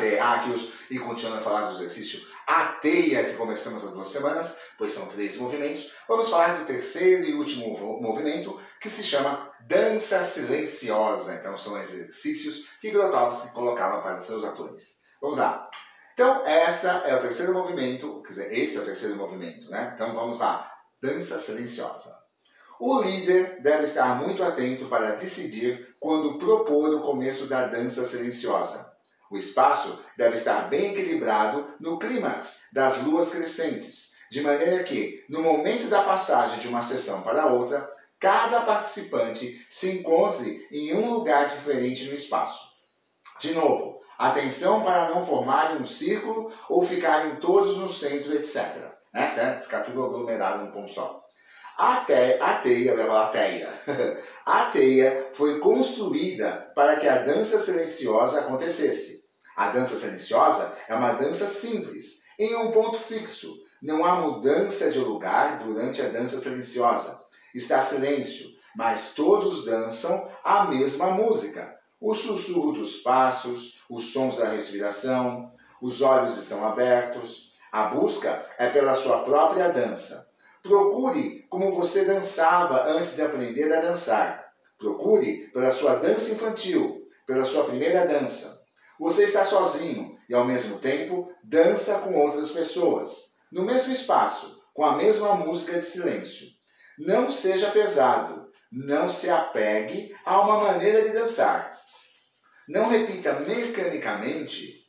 terráqueos e continuando a falar do exercício a teia que começamos há 2 semanas, pois são 3 movimentos. Vamos falar do terceiro e último movimento, que se chama dança silenciosa. Então são exercícios que Grotowski colocava para seus atores. Vamos lá. Então esse é o terceiro movimento, quer dizer, esse é o terceiro movimento, né? Então vamos lá. Dança silenciosa. O líder deve estar muito atento para decidir quando propor o começo da dança silenciosa. O espaço deve estar bem equilibrado no clímax das luas crescentes, de maneira que, no momento da passagem de uma sessão para outra, cada participante se encontre em um lugar diferente no espaço. De novo, atenção para não formarem um círculo ou ficarem todos no centro, etc. Até ficar tudo aglomerado num ponto só. A teia, eu ia falar teia. A teia foi construída para que a dança silenciosa acontecesse. A dança silenciosa é uma dança simples, em um ponto fixo. Não há mudança de lugar durante a dança silenciosa. Está silêncio, mas todos dançam a mesma música. O sussurro dos passos, os sons da respiração, os olhos estão abertos. A busca é pela sua própria dança. Procure como você dançava antes de aprender a dançar. Procure pela sua dança infantil, pela sua primeira dança. Você está sozinho e, ao mesmo tempo, dança com outras pessoas, no mesmo espaço, com a mesma música de silêncio. Não seja pesado, não se apegue a uma maneira de dançar. Não repita mecanicamente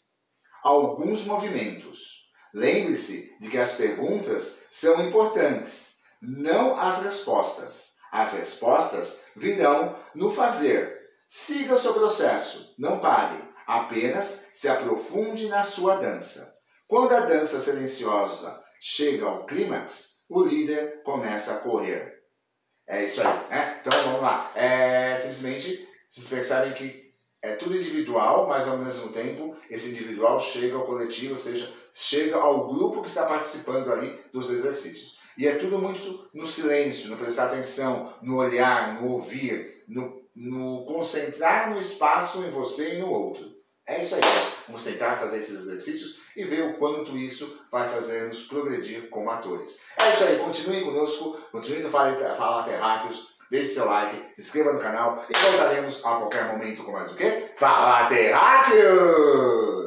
alguns movimentos. Lembre-se de que as perguntas são importantes, não as respostas. As respostas virão no fazer. Siga o seu processo, não pare. Apenas se aprofunde na sua dança. Quando a dança silenciosa chega ao clímax, o líder começa a correr. É isso aí, né? Então vamos lá. Simplesmente, vocês percebem que é tudo individual, mas ao mesmo tempo esse individual chega ao coletivo, ou seja, chega ao grupo que está participando ali dos exercícios. E é tudo muito no silêncio, no prestar atenção, no olhar, no ouvir, no concentrar no espaço em você e no outro. É isso aí, gente. Vamos tentar fazer esses exercícios e ver o quanto isso vai fazer-nos progredir como atores. É isso aí, continue conosco, continue no Fala Terráqueos, deixe seu like, se inscreva no canal e voltaremos a qualquer momento com mais o quê? Fala Terráqueos!